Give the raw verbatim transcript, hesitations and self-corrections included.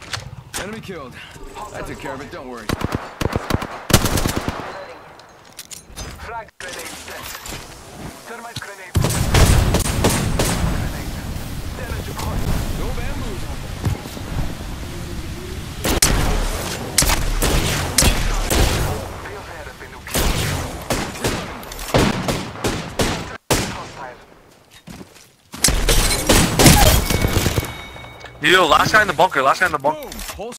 Enemy killed. I took care of it, don't worry. Frag grenade set. Thermite grenade. Damage acquired. Go bamboozled. Field has been okay. Hostile. Yo, last guy in the bunker, last guy in the bunker. Boom. Whole